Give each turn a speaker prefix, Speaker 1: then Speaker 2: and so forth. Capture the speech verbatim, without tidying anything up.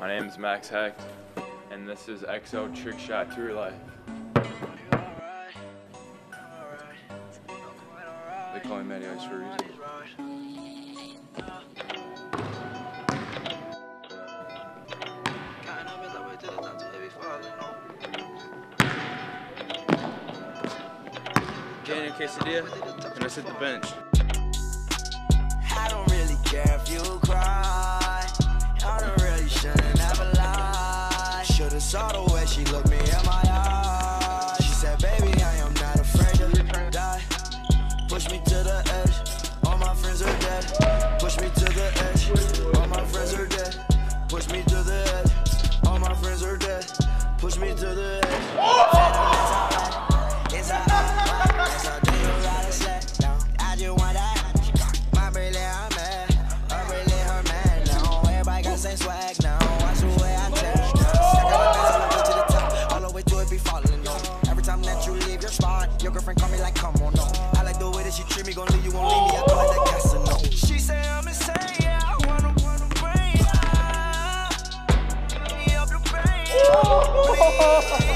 Speaker 1: My name is Max Hecht, and this is X O Trick Shot Tour Life. They call me Matty Ice for a reason.
Speaker 2: Getting a quesadilla, and let's hit the bench.
Speaker 3: I don't really care if you cry. I don't really shouldn't ever lie. Should've saw the way she looked me in my eyes. She said, baby, I am not afraid to die. Push me to the edge. All my friends are dead. Push me to the edge. All my friends are dead. Push me to the edge. All my friends are dead. Push me to the edge. It's alright. It's alright. Swag now, watch the way I tear down. Stack up the bands all the way to the top, all the way to it be falling on. Every time that you leave your spot, your girlfriend call me like, come on, no. I like the way that she treat me, gon' leave you, won't leave me. I call it that Casanova. She say I'm insane, yeah, I wanna, wanna bring her. Give me up the brain.